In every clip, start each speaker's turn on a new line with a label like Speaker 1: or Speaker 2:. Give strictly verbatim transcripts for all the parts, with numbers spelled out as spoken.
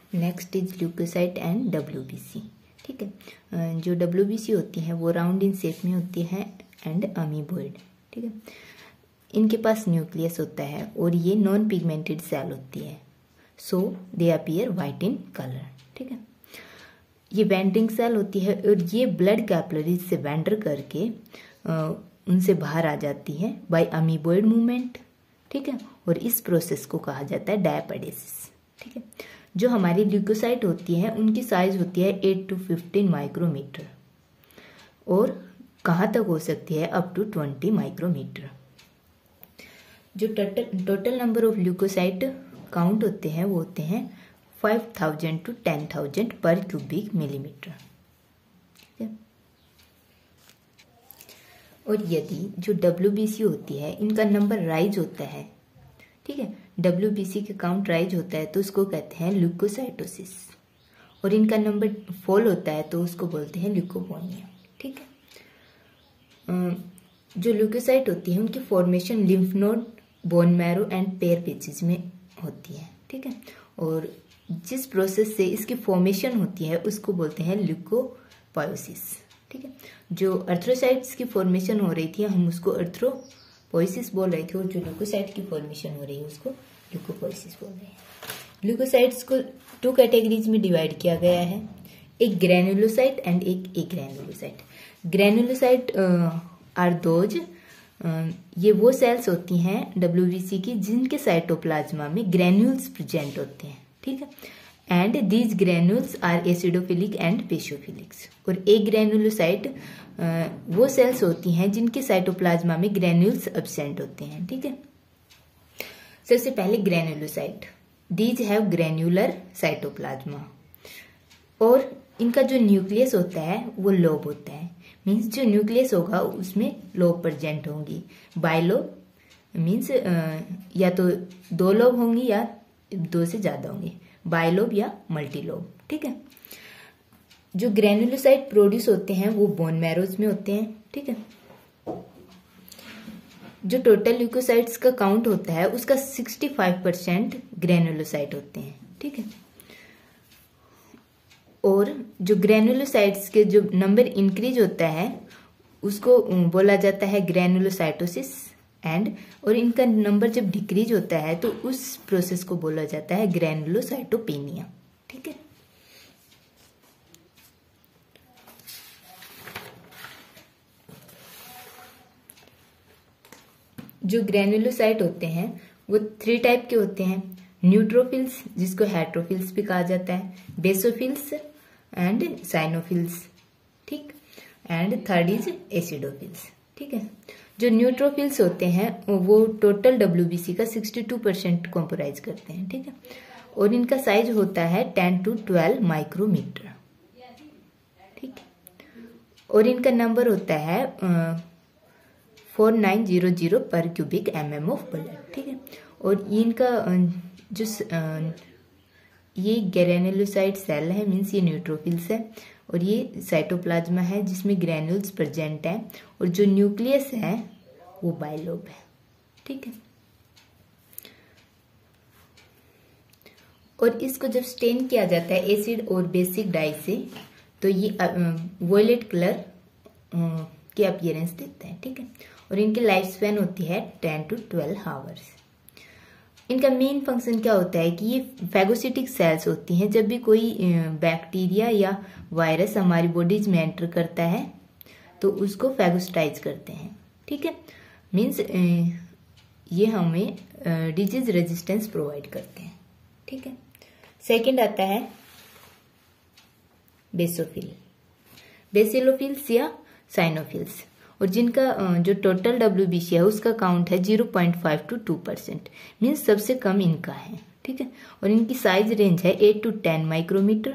Speaker 1: Next is leucocyte and WBC. ठीक है, जो डब्ल्यूबीसी होती है वो राउंड इन शेप में होती है एंड अमीबॉइड। ठीक है, इनके पास न्यूक्लियस होता है और ये नॉन पिगमेंटेड सेल होती है, so they appear white in colour. ठीक है, ये वेंटिंग सेल होती है और ये ब्लड कैपिलरीज से वेंडर करके आ, उनसे बाहर आ जाती है बाय अमीबॉइड मूवमेंट। ठीक है, और इस प्रोसेस को कहा जाता है डायपेडेसिस। ठीक है, जो हमारी ल्यूकोसाइट होती है उनकी साइज होती है एट टू फिफ्टीन माइक्रोमीटर और कहाँ तक हो सकती है अप टू ट्वेंटी माइक्रोमीटर। जो total total number of leucocyte count होते हैं वो होते हैं five thousand to ten thousand per cubic millimetre. ठीक है, और यदि जो डब्ल्यूबीसी होती है इनका नंबर राइज होता है, ठीक है, डब्ल्यूबीसी के काउंट राइज होता है तो उसको कहते हैं ल्यूकोसाइटोसिस, और इनका नंबर फॉल होता है तो उसको बोलते हैं ल्यूकोपोनिया। ठीक है, जो ल्यूकोसाइट होती है उनकी formation lymph node, bone marrow and Peyer patches में होती है। ठीक है, और जिस प्रोसेस से इसकी फॉर्मेशन होती है उसको बोलते हैं ल्यूकोपोइसिस। ठीक है, जो अर्थ्रोसाइट्स की फॉर्मेशन हो रही थी हम उसको अर्थ्रोपोइसिस बोल रहे थे, और जो ल्यूकोसाइट की फॉर्मेशन हो रही है उसको ल्यूकोपोइसिस बोल रहे हैं। ल्यूकोसाइट्स को टू कैटेगरीज में डिवाइड किया गया है, एक ग्रैनुलोसाइट एंड एक एग्रैनुलोसाइट। ग्रैनुलोसाइट आर दोज, ये वो सेल्स होती हैं डब्ल्यूबीसी की जिनके साइटोप्लाज्मा में ग्रैन्यूल्स प्रेजेंट होते हैं। ठीक है, and these granules are acidophilic and basophilics. और एक ग्रैनुलोसाइट वो सेल्स होती हैं जिनके साइटोप्लाज्मा में ग्रैन्यूल्स एब्सेंट होते हैं। ठीक है, सबसे पहले granulocyte, these have granular cytoplasma, और इनका जो न्यूक्लियस होता है वो लोब होता है, मीन्स जो न्यूक्लियस होगा उसमें लोब प्रेजेंट होंगी। बाइलोब मीन्स या तो दो लोब होंगी या दो से ज्यादा होंगे, बाइलोब या मल्टीलोब। ठीक है, जो ग्रैनुलोसाइट प्रोड्यूस होते हैं वो बोन मैरोज में होते हैं। ठीक है, जो टोटल ल्यूकोसाइट्स का काउंट होता है उसका सिक्सटी फाइव परसेंट ग्रैनुलोसाइट होते हैं। ठीक है, और जो ग्रैनुलोसाइट्स के जो नंबर इंक्रीज होता है उसको बोला जाता है ग्रैनुलोसाइटोसिस एंड, और इनका नंबर जब डिक्रीज होता है तो उस प्रोसेस को बोला जाता है ग्रैनुलोसाइटोपेनिया। ठीक है, जो ग्रैनुलोसाइट होते हैं वो थ्री टाइप के होते हैं, न्यूट्रोफिल्स जिसको हेट्रोफिल्स भी कहा जाता है, बेसोफिल्स एंड साइनोफिल्स। ठीक, एंड थर्ड इज एसिडोफिल्स। ठीक है, जो न्यूट्रोफिल्स होते हैं वो टोटल डब्ल्यूबीसी का सिक्सटी टू परसेंट कॉम्पोराइज करते हैं। ठीक है, और इनका साइज होता है टेन टू ट्वेल्व माइक्रोमीटर। ठीक, और इनका नंबर होता है four nine zero zero per cubic M M of blood. ठीक है, और इनका जो ये ग्रैनुलोसाइट सेल है, मीन्स ये न्यूट्रोफिल्स है, और ये साइटोप्लाज्मा है जिसमें ग्रैन्यूल्स प्रेजेंट है, और जो न्यूक्लियस है वो बाइलोब है। ठीक है, और इसको जब स्टेन किया जाता है एसिड और बेसिक डाई से तो ये वॉयलेट कलर की अपीयरेंस देता है। ठीक है, और इनकी लाइफ स्पैन होती है टेन टू ट्वेल्व आवर्स। इनका मेन फंक्शन क्या होता है कि ये फैगोसिटिक सेल्स होती हैं। जब भी कोई बैक्टीरिया या वायरस हमारी बॉडीज में एंटर करता है तो उसको फैगोसिटाइज करते हैं। ठीक है, मीन्स ये हमें डिजीज रेजिस्टेंस प्रोवाइड करते हैं। ठीक है, सेकंड आता है बेसोफिल, बेसिलोफिल्स या साइनोफिल्स, और जिनका जो टोटल डब्ल्यूबीसी है उसका काउंट है zero point five to two percent, means सबसे कम इनका है। ठीक है, और इनकी साइज रेंज है एट टू टेन माइक्रोमीटर।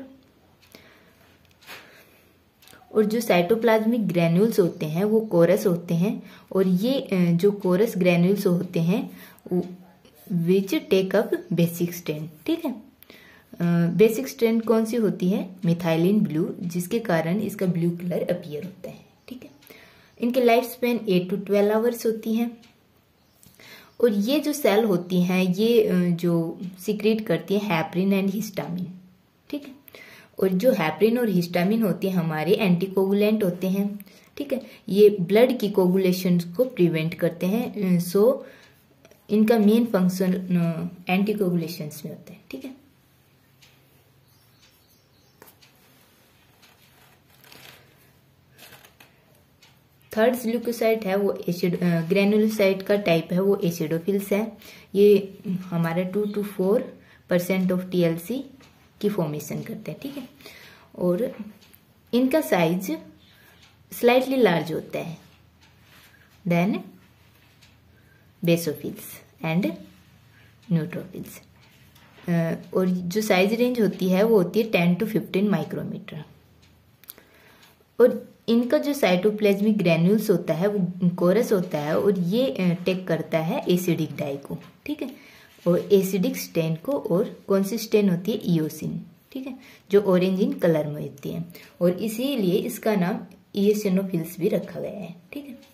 Speaker 1: और जो साइटोप्लाज्मिक ग्रैन्यूल्स होते हैं वो कोरस होते हैं, और ये जो कोरस ग्रैन्यूल्स होते हैं which take up basic strain. ठीक है, बेसिक स्ट्रेन कौन सी होती है? मिथाइलिन ब्लू, जिसके कारण इसका ब्लू कलर अपीयर होता है। ठीक है, इनके life span eight to twelve hours होती हैं, और ये जो सेल होती हैं ये जो सीक्रेट करती है हैपरिन एंड हिस्टामिन। ठीक है। और जो हेपरिन और हिस्टामिन होते हैं हमारे एंटीकोगुलेंट होते हैं, ठीक है। ये ब्लड की कोगुलेशन को प्रिवेंट करते हैं, सो इनका मेन फंक्शन एंटीकोगुलेशन में होता है, ठीक है। थर्ड ल्यूकोसाइट है वो एसिड ग्रेनुलोसाइट का टाइप है, वो एसिडोफिल्स है। ये हमारा two to four percent of TLC की फॉर्मेशन करते हैं, ठीक है। और इनका साइज स्लाइटली लार्ज होता है देन बेसोफिल्स एंड न्यूट्रोफिल्स। और जो साइज रेंज होती है वो होती है टेन टू फिफ्टीन माइक्रोमीटर। और इनका जो साइटोप्लाज्मिक ग्रेन्यूल्स होता है वो कोरस होता है और ये टेक करता है एसिडिक डाई को, ठीक है। और एसिडिक स्टेन को, और कौन सी स्टेन होती है, इयोसिन, ठीक है, जो ऑरेंज इन कलर में होती है। और इसीलिए इसका नाम इयोसिनोफिल्स भी रखा गया है, ठीक है।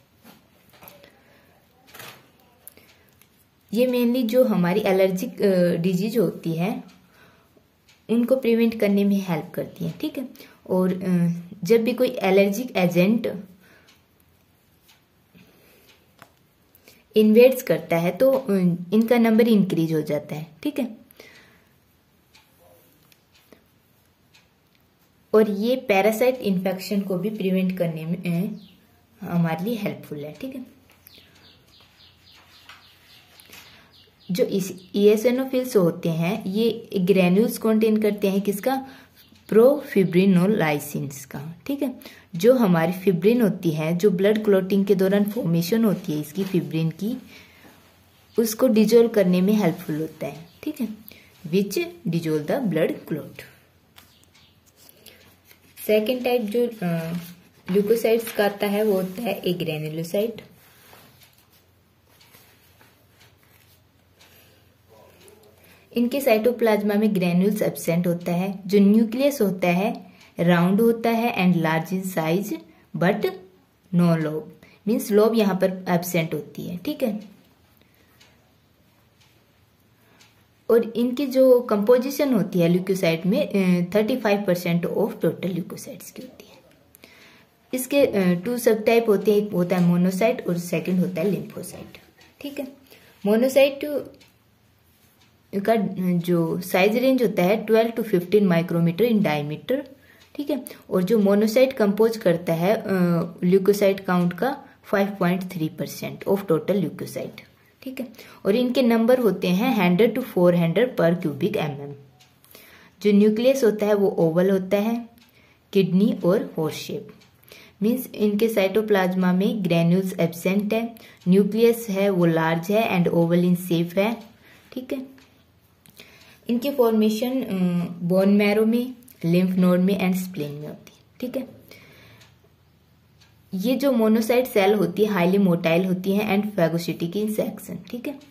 Speaker 1: ये मेनली जो हमारी एलर्जिक डिजीज होती है उनको प्रिवेंट करने में हेल्प करती है, ठीक है। और जब भी कोई एलर्जिक एजेंट इन्वेड्स करता है तो इनका नंबर इंक्रीज हो जाता है, ठीक है। और ये पैरासाइट इन्फेक्शन को भी प्रिवेंट करने में हमारे लिए हेल्पफुल है, ठीक है। जो इयोसिनोफिल्स होते हैं ये ग्रेन्यूल्स कंटेन करते हैं किसका, प्रोफिब्रिनोलाइसिन्स का, ठीक है। जो हमारी फिब्रिन होती है, जो ब्लड क्लॉटिंग के दौरान फॉर्मेशन होती है इसकी फिब्रिन की, उसको डिजोल्व करने में हेल्पफुल होता है, ठीक है, which dissolve the blood clot. Second type जो ल्यूकोसाइट्स का आता है वो होता है ए ग्रेनुलोसाइट। इनके साइटोप्लाज्मा में ग्रेन्यूल्स एब्सेंट होता है। जो न्यूक्लियस होता है राउंड होता है and large in size but no lobe, means lobe यहाँ पर एब्सेंट होती है, ठीक है। और इनकी जो कंपोजिशन होती है ल्यूकोसाइट में thirty five percent of total leucocytes की होती है। इसके टू सब टाइप होते हैं, एक होता है मोनोसाइट और सेकंड होता है लिम्फोसाइट, ठीक है। मोनोसाइट का जो साइज रेंज होता है twelve to fifteen micrometre in diameter, ठीक है। और जो मोनोसाइट कंपोज करता है ल्यूकोसाइट काउंट का five point three percent of total leucocyte, ठीक है। और इनके नंबर होते हैं हंड्रेड टू फोर हंड्रेड पर क्यूबिक एम एम। जो न्यूक्लियस होता है वो ओवल होता है, किडनी और हॉर्स शेप, मीन्स इनके साइटोप्लाज्मा में ग्रेन्यूल्स एब्सेंट है, न्यूक्लियस है वो लार्ज है एंड ओवल इन शेप है, ठीक है। इनकी फॉर्मेशन बोन मैरो में, लिम्फ नोड में एंड स्प्लीन में होती है, ठीक है। ये जो मोनोसाइट सेल होती है हाईली मोटाइल होती है एंड फैगोसिटिक इन सेक्शन, ठीक है।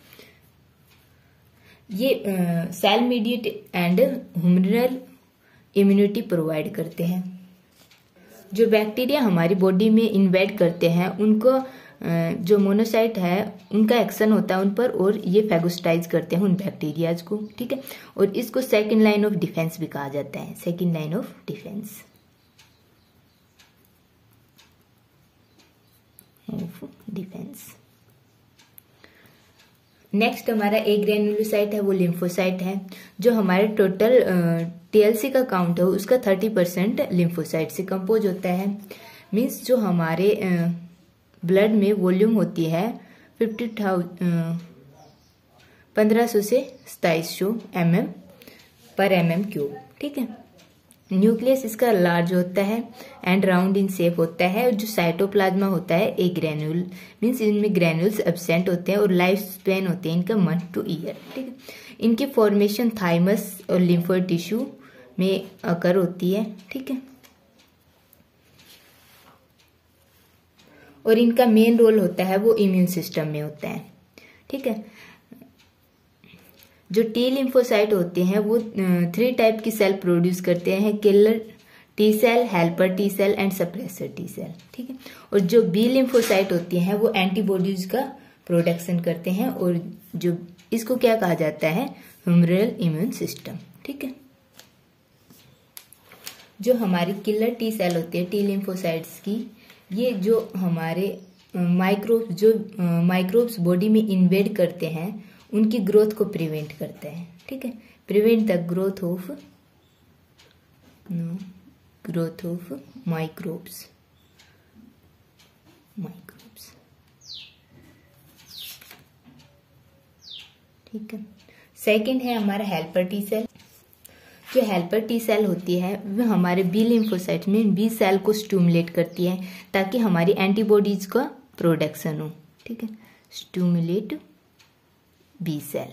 Speaker 1: ये cell mediate and humoral immunity provide करते हैं। जो बैक्टीरिया हमारी बॉडी में इन्वेड करते हैं उनको जो मोनोसाइट है उनका एक्शन होता है उन पर और ये फैगोसाइटाइज करते हैं उन बैक्टीरियाज को, ठीक है। और इसको सेकंड लाइन ऑफ डिफेंस भी कहा जाता है, second line of defence of defence. Next हमारा ए ग्रेनुलोसाइट है वो लिम्फोसाइट है। जो हमारे टोटल टीएलसी का काउंट है उसका थर्टी परसेंट लिम्फोसाइट से कंपोज होता है। मीन्स जो हमारे ब्लड में वॉल्यूम होती है फिफ्टी थाउजेंड पंद्रह सौ से सताइस सौ एम एम पर एम एम क्यूब, ठीक है। न्यूक्लियस इसका लार्ज होता है एंड राउंड इन शेप होता है। और जो साइटोप्लाज्मा होता है ए ग्रेन्यूल, मीन्स इनमें ग्रेन्यूल्स एब्सेंट होते हैं और लाइफ स्पेन होते हैं इनका मंथ टू ईयर, ठीक है। इनकी फॉर्मेशन थाइमस और लिम्फोइड टिश्यू में अकर होती है, ठीक है। और इनका मेन रोल होता है वो इम्यून सिस्टम में होता है, ठीक है। जो टी लिम्फोसाइट होते हैं वो थ्री टाइप की सेल प्रोड्यूस करते हैं, killer T cell, helper T cell and suppressor T cell, ठीक है। और जो बी लिम्फोसाइट होती हैं वो एंटीबॉडीज का प्रोडक्शन करते हैं और जो इसको क्या कहा जाता है ह्यूमरल इम्यून सिस्टम, ठीक है। जो हमारी किलर टी सेल होती है टी लिम्फोसाइट्स की, ये जो हमारे माइक्रोब्स जो माइक्रोब्स बॉडी में इन्वेड करते हैं उनकी ग्रोथ को प्रिवेंट करते हैं। ठीक है, prevent the growth of growth of microbes microbes ठीक है। सेकंड है हमारा हेल्पर टी सेल। जो हेल्पर टी सेल होती है वह हमारे बी लिम्फोसाइट में बी सेल को स्टिमुलेट करती है ताकि हमारी एंटीबॉडीज का प्रोडक्शन हो। ठीक है, स्टिमुलेट बी सेल।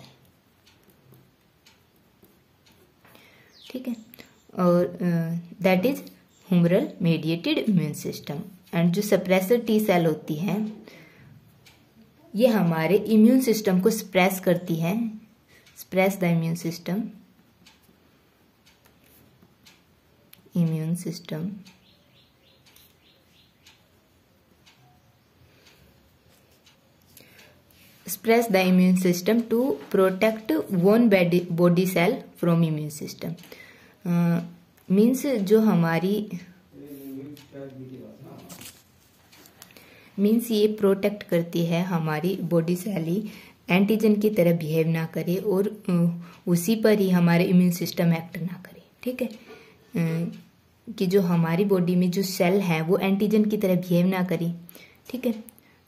Speaker 1: ठीक है, और that is humoral mediated immune system. And जो सप्रेसर टी सेल होती है ये हमारे इम्यून सिस्टम को सप्रेस करती है, suppress the immune system immune system suppress the immune system to protect one body body cell from immune system। uh, means जो हमारी मीन्स ये प्रोटेक्ट करती है हमारी बॉडी सेल ही एंटीजन की तरह बिहेव ना करे और उसी पर ही हमारे इम्यून सिस्टम एक्ट ना करे। ठीक है, कि जो हमारी बॉडी में जो सेल है वो एंटीजन की तरह बिहेव ना करे। ठीक है,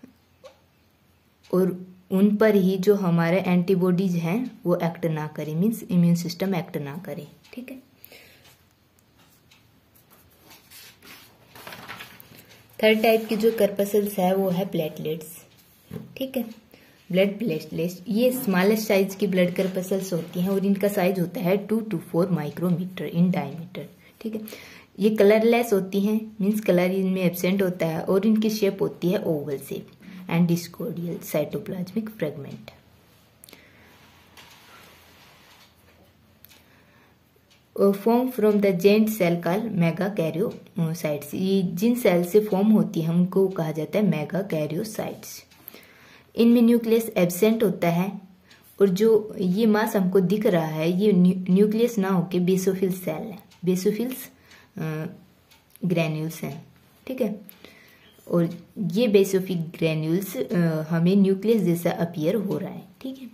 Speaker 1: और उन पर ही जो हमारे एंटीबॉडीज हैं वो एक्ट ना करे, मीन्स इम्यून सिस्टम एक्ट ना करे। ठीक है, थर्ड टाइप की जो कर्पसल्स है वो है प्लेटलेट्स। ठीक है, ब्लड प्लेटलेट्स ये स्मॉलेस्ट साइज की ब्लड कर्पसल्स होती हैं और इनका साइज होता है two to four micrometre in diameter. ठीक है, ये कलरलेस होती हैं, मीन्स कलर इनमें एब्सेंट होता है और इनकी शेप होती है oval shape and discoidal cytoplasmic fragment. Form from the giant cell call megakaryocytes. ये जिन सेल से फॉर्म होती है उनको कहा जाता है मेगाकैरियोसाइट्स। इनमें न्यूक्लियस एब्सेंट होता है और जो ये मास हमको दिख रहा है ये न्यूक्लियस ना होके बेसोफिल सेल है, बेसोफिल्स ग्रैन्यूल्स हैं। ठीक है, और ये बेसोफिल ग्रैन्यूल्स हमें न्यूक्लियस जैसा अपीयर हो रहा है। ठीक है,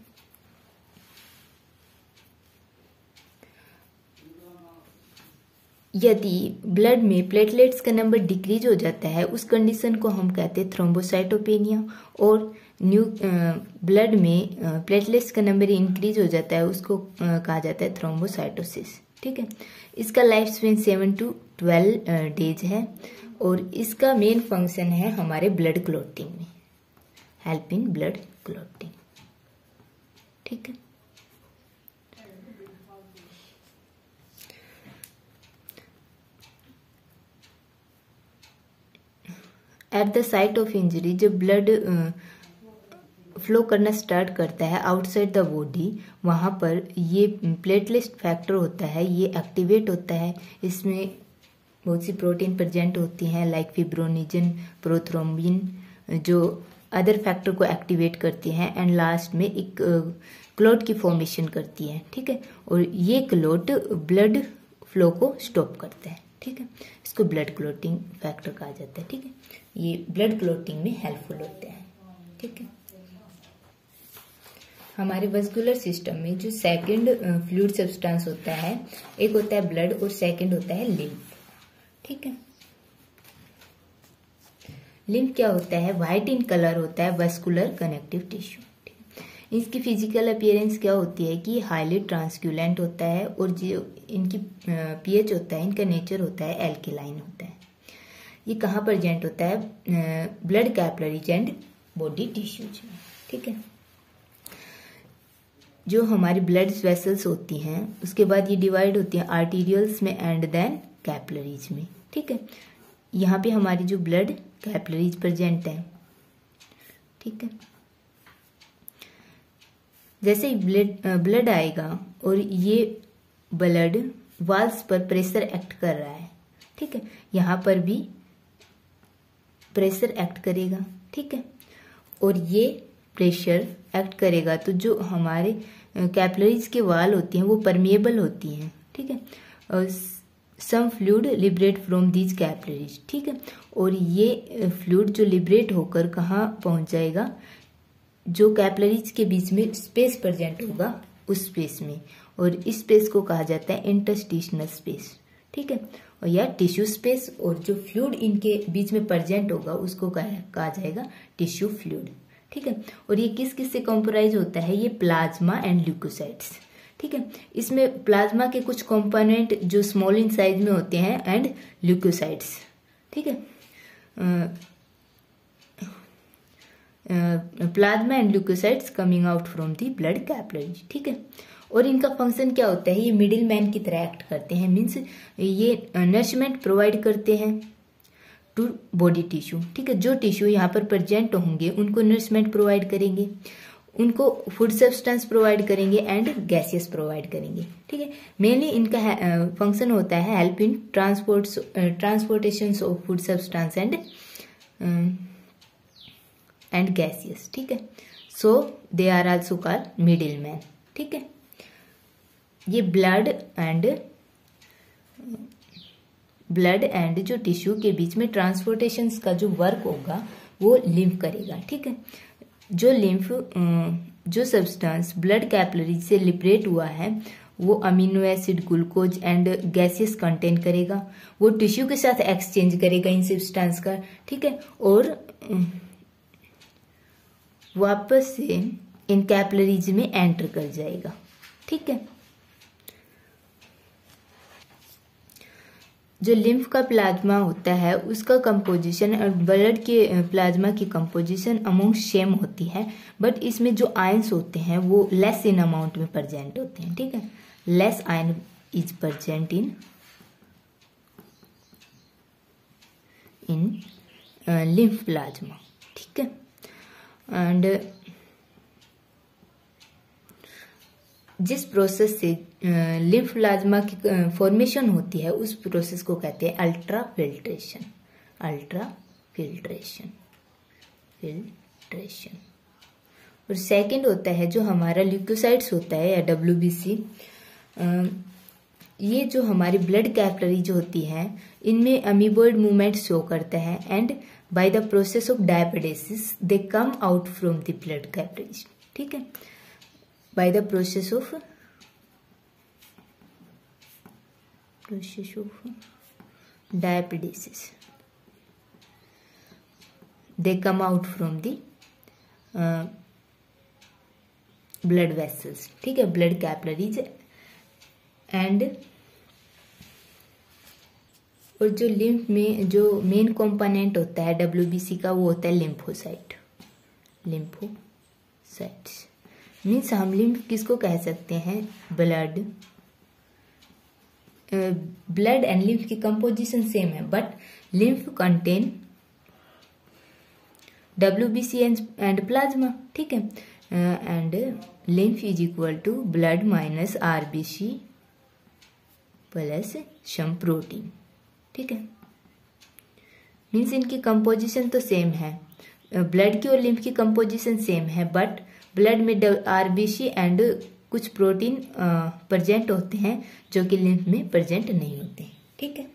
Speaker 1: यदि ब्लड में प्लेटलेट्स का नंबर डिक्रीज हो जाता है उस कंडीशन को हम कहते हैं थ्रोम्बोसाइटोपेनिया, और न्यू ब्लड में प्लेटलेट्स का नंबर इंक्रीज हो जाता है उसको कहा जाता है थ्रोम्बोसाइटोसिस। ठीक है, इसका life span seven to twelve days है और इसका मेन फंक्शन है हमारे ब्लड क्लॉटिंग में, हेल्प इन ब्लड क्लॉटिंग। ठीक है, at the site of injury जब ब्लड फ्लो करना स्टार्ट करता है आउटसाइड द बॉडी, वहाँ पर ये प्लेटलेट फैक्टर होता है, ये एक्टिवेट होता है। इसमें बहुत सी प्रोटीन प्रेजेंट होती हैं लाइक फिब्रोनिजन, प्रोथ्रोम्बिन, जो अदर फैक्टर को एक्टिवेट करती हैं एंड लास्ट में एक क्लॉट की फॉर्मेशन करती है। ठीक है, और ये क्लॉट ब्लड फ्लो को स्टॉप करता है। ठीक है, इसको ब्लड क्लॉटिंग फैक्टर कहा जाता है। ठीक है, ये ब्लड क्लॉटिंग में हेल्पफुल होते हैं। ठीक है, हमारे वस्कुलर सिस्टम में जो सेकंड फ्लूइड सब्सटेंस होता है, एक होता है ब्लड और सेकंड होता है लिम्फ। ठीक है, लिम्फ क्या होता है, व्हाइट इन कलर होता है, वस्कुलर कनेक्टिव टिश्यू। इसकी फिजिकल अपीयरेंस क्या होती है कि हाईली ट्रांसक्यूलेंट होता है और जो इनकी पीएच होता है, इनका नेचर होता है एल्केलाइन होता है। ये कहाँ प्रेजेंट होता है, blood capillaries and body tissues में। ठीक है, जो हमारी ब्लड वेसल्स होती हैं उसके बाद ये डिवाइड होती हैं आर्टीरियल्स में एंड देन कैपिलरीज में। ठीक है, यहाँ पे हमारी जो ब्लड कैपिलरीज प्रेजेंट है। ठीक है, जैसे ही ब्लड ब्लड आएगा और ये ब्लड वाल्स पर प्रेशर एक्ट कर रहा है। ठीक है, यहाँ पर भी प्रेशर एक्ट करेगा। ठीक है, और ये प्रेशर एक्ट करेगा तो जो हमारे कैपिलरीज के वाल होती हैं वो परमिएबल होती हैं। ठीक है, और some fluid liberate from these capillaries, ठीक है। और ये फ्लूइड जो लिबरेट होकर कहाँ पहुंच जाएगा, जो कैपिलरीज के बीच में स्पेस प्रेजेंट होगा उस स्पेस में, और इस स्पेस को कहा जाता है इंटरस्टिशनल स्पेस, ठीक है। और या टिश्यू स्पेस, और जो फ्लूइड इनके बीच में प्रेजेंट होगा उसको कहा जाएगा टिश्यू फ्लूइड, ठीक है। और ये किस किस से कॉम्पोराइज होता है, ये प्लाज्मा एंड ल्यूकोसाइट्स, ठीक है। इसमें प्लाज्मा के कुछ कंपोनेंट जो स्मॉल इन साइज में होते हैं एंड ल्यूकोसाइट्स, ठीक है। Plasma and leucocytes coming out from the blood capillaries, ठीक है। और इनका फंक्शन क्या होता है, ये मिडिल मैन की तरह एक्ट करते हैं, मीन्स ये नरिशमेंट प्रोवाइड करते हैं टू बॉडी टिश्यू, ठीक है। जो टिश्यू यहाँ पर प्रेजेंट होंगे उनको नरिशमेंट प्रोवाइड करेंगे, उनको फूड सब्सटेंस प्रोवाइड करेंगे एंड गैसेस प्रोवाइड करेंगे, ठीक है। मेनली इनका फंक्शन होता है help in transport transportation of food substance and and gases, ठीक है। So they are also called middle man, ठीक है। ये ब्लड एंड ब्लड एंड जो टिश्यू के बीच में ट्रांसपोर्टेशन का जो वर्क होगा वो लिम्फ करेगा, ठीक है। जो लिम्फ जो सब्सटेंस ब्लड कैपिलरी से लिबरेट हुआ है वो amino acid, glucose and gases contain करेगा, वो टिश्यू के साथ एक्सचेंज करेगा इन सब्सटेंस का, ठीक है। और वापस से इन कैपिलरीज में एंटर कर जाएगा, ठीक है। जो लिम्फ का प्लाज्मा होता है उसका कंपोजिशन और ब्लड के प्लाज्मा की कंपोजिशन अमोंग सेम होती है, बट इसमें जो आयंस होते हैं वो लेस इन अमाउंट में प्रेजेंट होते हैं, ठीक है। Less ion is present in in lymph plasma, ठीक है। एंड जिस प्रोसेस से लिम्फ प्लाज्मा की फॉर्मेशन होती है उस प्रोसेस को कहते हैं ultra filtration, ultra filtration filtration. और सेकंड होता है जो हमारा ल्यूकोसाइट्स होता है या डब्ल्यूबीसी, ये जो हमारी ब्लड कैपिलरी जो होती है इनमें अमीबॉइड मूवमेंट शो करता है and by the process of diapedesis they come out from the blood capillaries, ठीक है। by the process of process of diapedesis they come out from the uh, blood vessels, ठीक है, blood capillaries and और जो lymph में जो main component होता है डब्ल्यूबीसी का वो होता है लिम्फोसाइट, लिम्फोसाइट्स मीन्स हम लिम्फ किसको कह सकते हैं, ब्लड ब्लड एंड लिम्फ की कंपोजिशन सेम है but lymph contain WBC and plasma, ठीक है। And lymph is equal to blood minus RBC plus some protein, ठीक है। मीन्स इनकी कंपोजिशन तो सेम है, ब्लड की और लिम्फ की कंपोजिशन सेम है बट ब्लड में आरबीसी एंड कुछ प्रोटीन प्रेजेंट होते हैं जो कि लिम्फ में प्रेजेंट नहीं होते हैं, ठीक है।